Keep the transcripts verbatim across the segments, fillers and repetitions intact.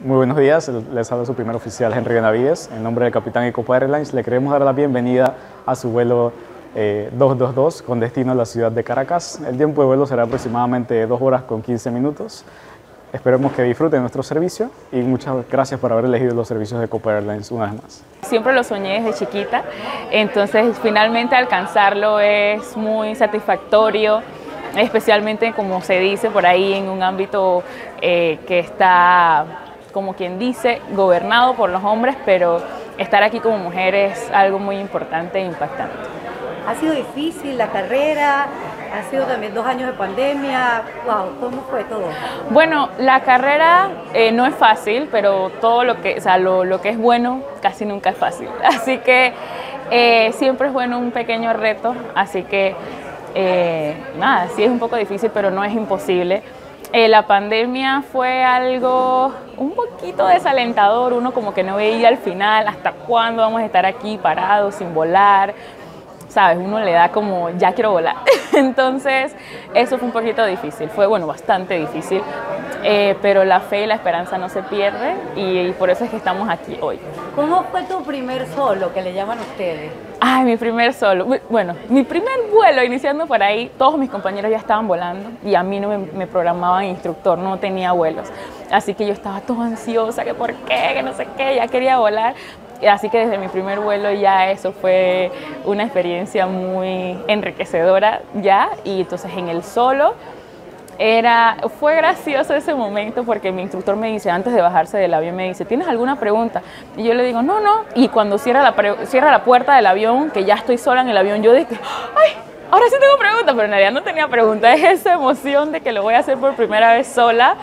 Muy buenos días, les habla su primer oficial Henry Benavides. En nombre del capitán de Copa Airlines le queremos dar la bienvenida a su vuelo eh, doscientos veintidós con destino a la ciudad de Caracas. El tiempo de vuelo será aproximadamente dos horas con quince minutos. Esperemos que disfruten nuestro servicio y muchas gracias por haber elegido los servicios de Copa Airlines una vez más. Siempre lo soñé desde chiquita, entonces finalmente alcanzarlo es muy satisfactorio, especialmente como se dice por ahí en un ámbito eh, que está, como quien dice, gobernado por los hombres, pero estar aquí como mujer es algo muy importante e impactante. Ha sido difícil la carrera, ha sido también dos años de pandemia. Wow, ¿cómo fue todo? Bueno, la carrera eh, no es fácil, pero todo lo que, o sea, lo, lo que es bueno casi nunca es fácil. Así que eh, siempre es bueno un pequeño reto, así que eh, nada, sí es un poco difícil, pero no es imposible. Eh, la pandemia fue algo un poquito desalentador, uno como que no veía al final hasta cuándo vamos a estar aquí parados sin volar. ¿Sabes? Uno le da como, ya quiero volar. Entonces, eso fue un poquito difícil, fue, bueno, bastante difícil, eh, pero la fe y la esperanza no se pierden y, y por eso es que estamos aquí hoy. ¿Cómo fue tu primer solo, que le llaman ustedes? Ay, mi primer solo. Bueno, mi primer vuelo, iniciando por ahí, todos mis compañeros ya estaban volando y a mí no me, me programaban instructor, no tenía vuelos. Así que yo estaba todo ansiosa, que por qué, que no sé qué, ya quería volar. Así que desde mi primer vuelo ya eso fue una experiencia muy enriquecedora ya, y entonces en el solo era, fue gracioso ese momento porque mi instructor me dice, antes de bajarse del avión, me dice, ¿tienes alguna pregunta? Y yo le digo, no, no, y cuando cierra la, cierra la puerta del avión, que ya estoy sola en el avión, yo dije, ¡ay! Ahora sí tengo preguntas, pero en realidad no tenía preguntas, es esa emoción de que lo voy a hacer por primera vez sola.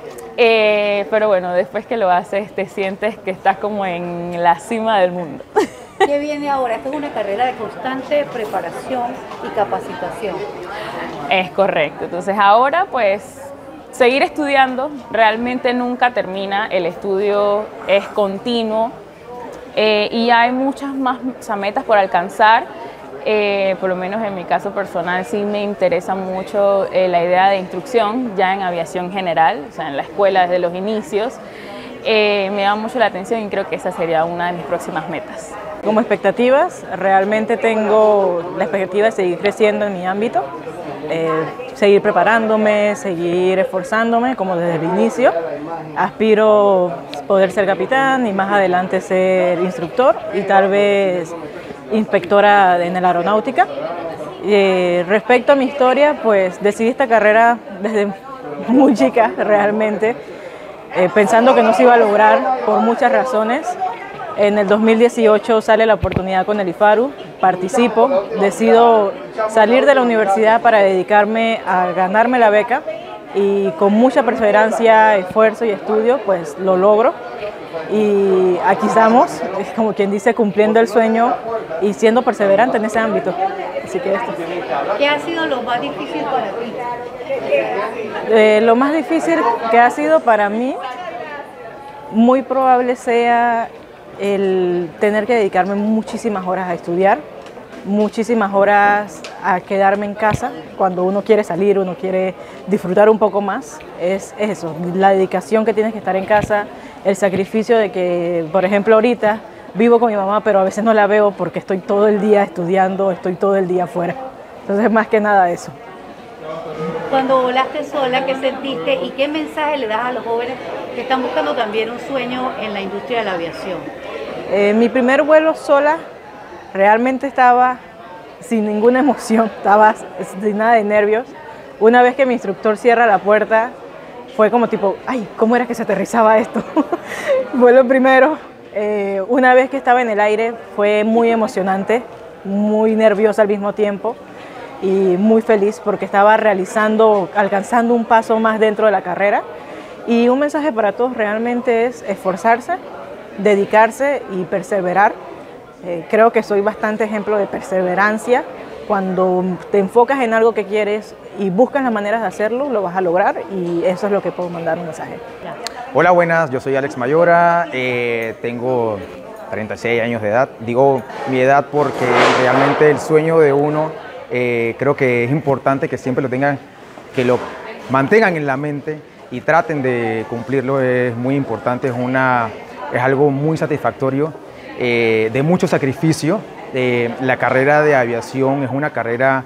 Eh, pero bueno, después que lo haces te sientes que estás como en la cima del mundo. ¿Qué viene ahora? Esto es una carrera de constante preparación y capacitación. Es correcto, entonces ahora pues seguir estudiando, realmente nunca termina, el estudio es continuo eh, y hay muchas más, o sea, metas por alcanzar. Eh, por lo menos en mi caso personal sí me interesa mucho eh, la idea de instrucción ya en aviación general, o sea, en la escuela desde los inicios. Eh, me llama mucho la atención y creo que esa sería una de mis próximas metas. Como expectativas, realmente tengo la expectativa de seguir creciendo en mi ámbito, eh, seguir preparándome, seguir esforzándome como desde el inicio. Aspiro poder ser capitán y más adelante ser instructor y tal vez inspectora en la aeronáutica. Eh, respecto a mi historia, pues decidí esta carrera desde muy chica realmente, eh, pensando que no se iba a lograr por muchas razones. En el dos mil dieciocho sale la oportunidad con el IFARU, participo, decido salir de la universidad para dedicarme a ganarme la beca y con mucha perseverancia, esfuerzo y estudio, pues lo logro. Y aquí estamos, como quien dice, cumpliendo el sueño y siendo perseverante en ese ámbito. Así que esto. ¿Qué ha sido lo más difícil para ti? Eh, lo más difícil que ha sido para mí, muy probable sea el tener que dedicarme muchísimas horas a estudiar, muchísimas horas a quedarme en casa cuando uno quiere salir, uno quiere disfrutar un poco más. Es, es eso, la dedicación que tienes que estar en casa, el sacrificio de que, por ejemplo, ahorita vivo con mi mamá, pero a veces no la veo porque estoy todo el día estudiando, estoy todo el día afuera. Entonces, más que nada eso. Cuando volaste sola, ¿qué sentiste y qué mensaje le das a los jóvenes que están buscando también un sueño en la industria de la aviación? Eh, mi primer vuelo sola realmente estaba sin ninguna emoción, estaba sin nada de nervios. Una vez que mi instructor cierra la puerta, fue como tipo, ay, ¿cómo era que se aterrizaba esto? Vuelo primero. Eh, una vez que estaba en el aire fue muy emocionante, muy nerviosa al mismo tiempo y muy feliz porque estaba realizando, alcanzando un paso más dentro de la carrera. Y un mensaje para todos realmente es esforzarse, dedicarse y perseverar. Eh, creo que soy bastante ejemplo de perseverancia. Cuando te enfocas en algo que quieres y buscas las maneras de hacerlo, lo vas a lograr y eso es lo que puedo mandar un mensaje. Hola, buenas, yo soy Alex Mayora, eh, tengo treinta y seis años de edad. Digo mi edad porque realmente el sueño de uno eh, creo que es importante que siempre lo tengan, que lo mantengan en la mente y traten de cumplirlo es muy importante, es, una, es algo muy satisfactorio, eh, de mucho sacrificio. Eh, la carrera de aviación es una carrera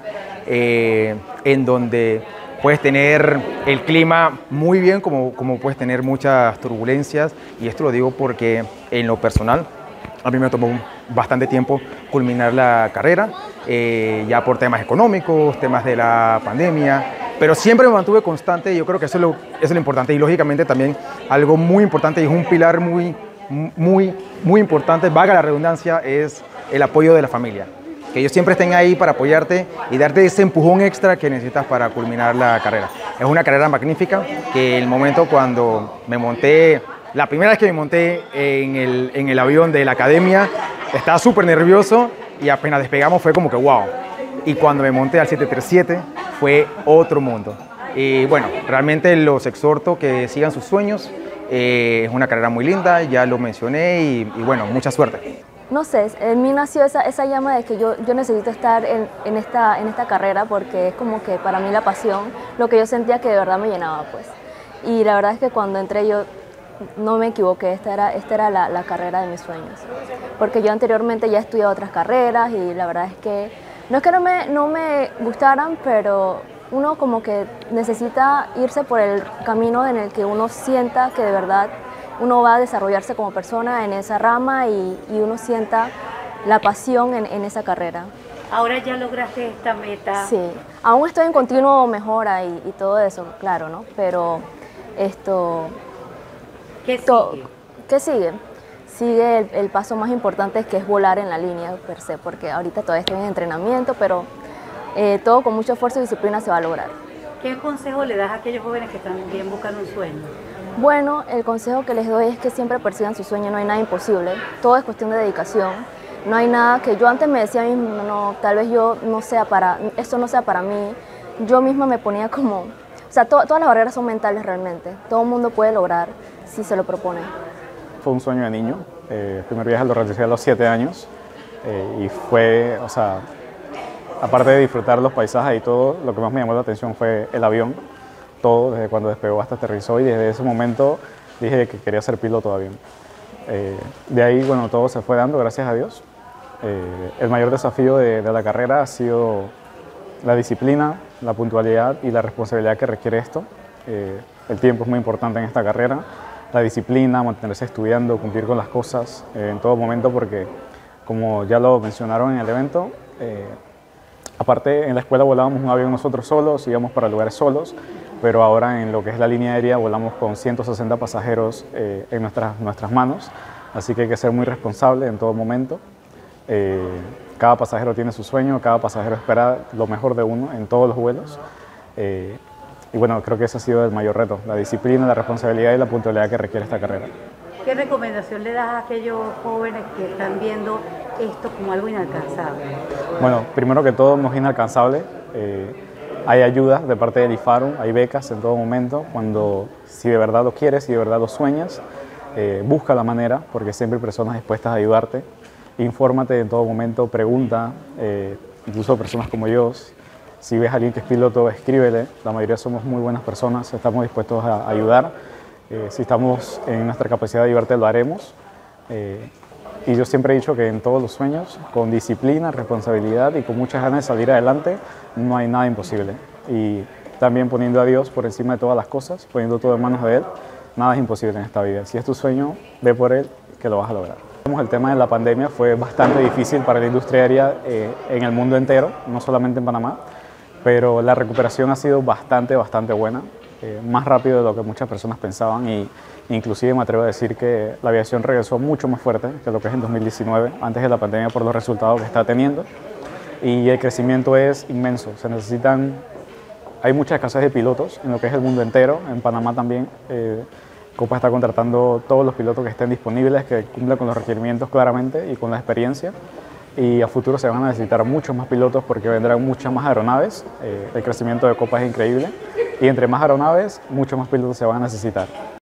eh, en donde puedes tener el clima muy bien, como, como puedes tener muchas turbulencias, y esto lo digo porque en lo personal a mí me tomó bastante tiempo culminar la carrera, eh, ya por temas económicos, temas de la pandemia, pero siempre me mantuve constante y yo creo que eso es lo, eso es lo importante, y lógicamente también algo muy importante y es un pilar muy, muy, muy importante, valga la redundancia, es el apoyo de la familia. Que ellos siempre estén ahí para apoyarte y darte ese empujón extra que necesitas para culminar la carrera. Es una carrera magnífica, que el momento cuando me monté, la primera vez que me monté en el, en el avión de la academia, estaba súper nervioso y apenas despegamos fue como que wow. Y cuando me monté al siete treinta y siete fue otro mundo. Y bueno, realmente los exhorto que sigan sus sueños. Eh, es una carrera muy linda, ya lo mencioné y, y bueno, mucha suerte. No sé, en mí nació esa, esa llama de que yo, yo necesito estar en, en, esta, en esta carrera porque es como que para mí la pasión, lo que yo sentía que de verdad me llenaba, pues. Y la verdad es que cuando entré yo no me equivoqué, esta era, esta era la, la carrera de mis sueños. Porque yo anteriormente ya he estudiado otras carreras y la verdad es que no es que no me, no me gustaran, pero uno como que necesita irse por el camino en el que uno sienta que de verdad uno va a desarrollarse como persona en esa rama y, y uno sienta la pasión en, en esa carrera. Ahora ya lograste esta meta. Sí, aún estoy en continuo mejora y, y todo eso, claro, ¿no? Pero esto... ¿Qué sigue? To, ¿Qué sigue? Sigue el, el paso más importante, que es volar en la línea per se, porque ahorita todavía estoy en entrenamiento, pero eh, todo con mucho esfuerzo y disciplina se va a lograr. ¿Qué consejo le das a aquellos jóvenes que también buscan un sueño? Bueno, el consejo que les doy es que siempre persigan su sueño, no hay nada imposible, todo es cuestión de dedicación, no hay nada que yo antes me decía a mí misma, no, tal vez yo no sea para, esto no sea para mí, yo misma me ponía como, o sea, to, todas las barreras son mentales realmente, todo el mundo puede lograr si se lo propone. Fue un sueño de niño, eh, el primer viaje lo realicé a los siete años eh, y fue, o sea, aparte de disfrutar los paisajes y todo, lo que más me llamó la atención fue el avión. Todo, desde cuando despegó hasta aterrizó, y desde ese momento dije que quería ser piloto de avión. Eh, de ahí, bueno, todo se fue dando, gracias a Dios. Eh, el mayor desafío de, de la carrera ha sido la disciplina, la puntualidad y la responsabilidad que requiere esto. Eh, el tiempo es muy importante en esta carrera, la disciplina, mantenerse estudiando, cumplir con las cosas eh, en todo momento, porque como ya lo mencionaron en el evento, eh, aparte en la escuela volábamos un avión nosotros solos, íbamos para lugares solos, pero ahora en lo que es la línea aérea volamos con ciento sesenta pasajeros eh, en nuestras, nuestras manos, así que hay que ser muy responsable en todo momento. Eh, cada pasajero tiene su sueño, cada pasajero espera lo mejor de uno en todos los vuelos. Eh, y bueno, creo que ese ha sido el mayor reto, la disciplina, la responsabilidad y la puntualidad que requiere esta carrera. ¿Qué recomendación le das a aquellos jóvenes que están viendo esto como algo inalcanzable? Bueno, primero que todo no es inalcanzable. Eh, Hay ayuda de parte del IFARU, hay becas en todo momento, cuando si de verdad lo quieres, si de verdad lo sueñas, eh, busca la manera, porque siempre hay personas dispuestas a ayudarte. Infórmate en todo momento, pregunta, eh, incluso personas como yo, si ves a alguien que es piloto, escríbele, la mayoría somos muy buenas personas, estamos dispuestos a ayudar, eh, si estamos en nuestra capacidad de ayudarte lo haremos. Eh, Y yo siempre he dicho que en todos los sueños, con disciplina, responsabilidad y con muchas ganas de salir adelante, no hay nada imposible. Y también poniendo a Dios por encima de todas las cosas, poniendo todo en manos de Él, nada es imposible en esta vida. Si es tu sueño, ve por Él, que lo vas a lograr. El tema de la pandemia fue bastante difícil para la industria aérea eh, en el mundo entero, no solamente en Panamá, pero la recuperación ha sido bastante, bastante buena, eh, más rápido de lo que muchas personas pensaban, y inclusive me atrevo a decir que la aviación regresó mucho más fuerte que lo que es en dos mil diecinueve, antes de la pandemia, por los resultados que está teniendo, y el crecimiento es inmenso. Se necesitan, hay mucha escasez de pilotos en lo que es el mundo entero, en Panamá también. Eh, Copa está contratando todos los pilotos que estén disponibles, que cumplan con los requerimientos claramente y con la experiencia, y a futuro se van a necesitar muchos más pilotos porque vendrán muchas más aeronaves. Eh, el crecimiento de Copa es increíble, y entre más aeronaves, muchos más pilotos se van a necesitar.